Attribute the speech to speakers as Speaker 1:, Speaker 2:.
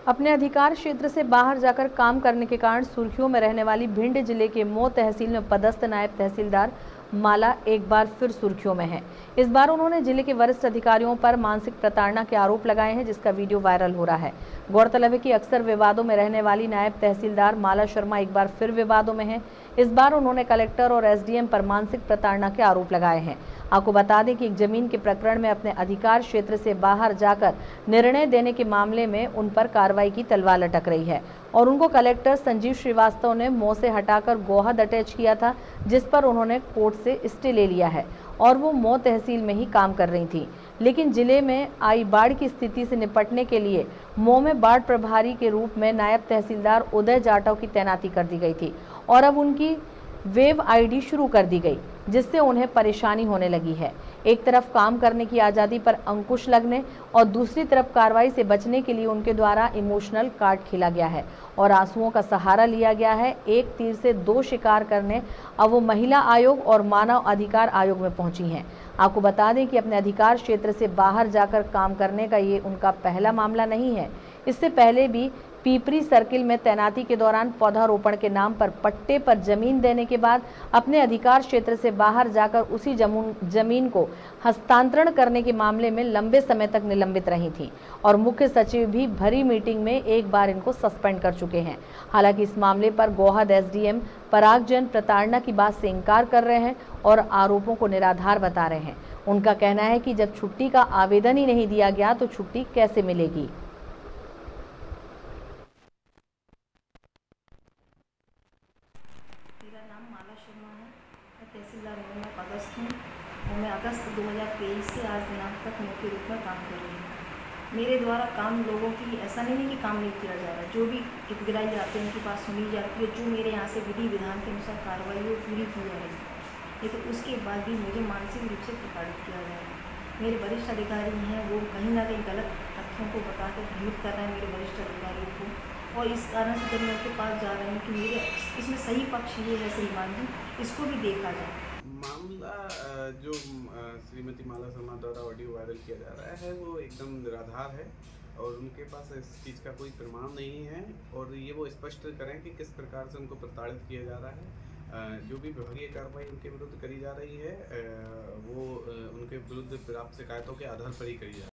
Speaker 1: अपने अधिकार क्षेत्र से बाहर जाकर काम करने के कारण सुर्खियों में रहने वाली भिंड जिले के मऊ तहसील में पदस्थ नायब तहसीलदार माला एक बार फिर सुर्खियों में है। इस बार उन्होंने जिले के वरिष्ठ अधिकारियों पर मानसिक प्रताड़ना के आरोप लगाए हैं, जिसका वीडियो वायरल हो रहा है। गौरतलब है कि अक्सर विवादों में रहने वाली नायब तहसीलदार माला शर्मा एक बार फिर विवादों में है। इस बार उन्होंने कलेक्टर और एसडीएम पर मानसिक प्रताड़ना के आरोप लगाए हैं। आपको बता दें कि एक जमीन के प्रकरण में अपने अधिकार क्षेत्र से बाहर जाकर निर्णय देने के मामले में उन पर कार्रवाई की तलवार लटक रही है और उनको कलेक्टर संजीव श्रीवास्तव ने मऊ से हटाकर गोहद अटैच किया था, जिस पर उन्होंने कोर्ट से स्टे ले लिया है और वो मऊ तहसील में ही काम कर रही थी। लेकिन जिले में आई बाढ़ की स्थिति से निपटने के लिए मऊ में बाढ़ प्रभारी के रूप में नायब तहसीलदार उदय जाटव की तैनाती कर दी गई थी और अब उनकी वेब आईडी शुरू कर दी गई, जिससे उन्हें परेशानी होने लगी है। एक तरफ काम करने की आज़ादी पर अंकुश लगने और दूसरी तरफ कार्रवाई से बचने के लिए उनके द्वारा इमोशनल कार्ड खेला गया है और आंसुओं का सहारा लिया गया है। एक तीर से दो शिकार करने अब वो महिला आयोग और मानव अधिकार आयोग में पहुंची हैं। आपको बता दें कि अपने अधिकार क्षेत्र से बाहर जाकर काम करने का ये उनका पहला मामला नहीं है। इससे पहले भी पीपरी सर्किल में तैनाती के दौरान पौधारोपण के नाम पर पट्टे पर जमीन देने के बाद अपने अधिकार क्षेत्र से बाहर जाकर उसी जमीन को हस्तांतरण करने के मामले में लंबे समय तक निलंबित रही थी और मुख्य सचिव भी भरी मीटिंग में एक बार इनको सस्पेंड कर चुके हैं। हालांकि इस मामले पर गोहद एसडीएम पराग जैन प्रताड़ना की बात से इनकार कर रहे हैं और आरोपों को निराधार बता रहे हैं। उनका कहना है कि जब छुट्टी का आवेदन ही नहीं दिया गया तो छुट्टी कैसे मिलेगी।
Speaker 2: मेरा नाम माला शर्मा है। मैं तहसीलदार में पदस्थ हूँ और मैं अगस्त 2023 से आज दिनांक तक मुख्य रूप में काम कर रही हूँ। मेरे द्वारा काम लोगों की ऐसा नहीं है कि काम नहीं किया जा रहा है। जो भी हितग्राही आते हैं उनकी बात सुनी जाती है, जो मेरे यहाँ से विधि विधान के अनुसार कार्रवाई वो पूरी की जा रही है, लेकिन उसके बाद भी मुझे मानसिक रूप से प्रताड़ित किया जा रहा है। मेरे वरिष्ठ अधिकारी हैं, वो कहीं ना कहीं गलत तथ्यों को बताकर भ्रमित कर रहे हैं मेरे वरिष्ठ अधिकारियों को, और इस कारण से जब मैं उनके पास जा रही हूँ कि मेरे इसमें सही पक्ष ये है श्रीमान जी, इसको भी देखा जाए।
Speaker 3: मामला जो श्रीमती माला शर्मा द्वारा ऑडियो वायरल किया जा रहा है वो एकदम निराधार है और उनके पास इस चीज़ का कोई प्रमाण नहीं है और ये वो स्पष्ट करें कि किस प्रकार से उनको प्रताड़ित किया जा रहा है। जो भी विभागीय कार्रवाई उनके विरुद्ध करी जा रही है वो उनके विरुद्ध प्राप्त शिकायतों के आधार पर ही करी जा रही है।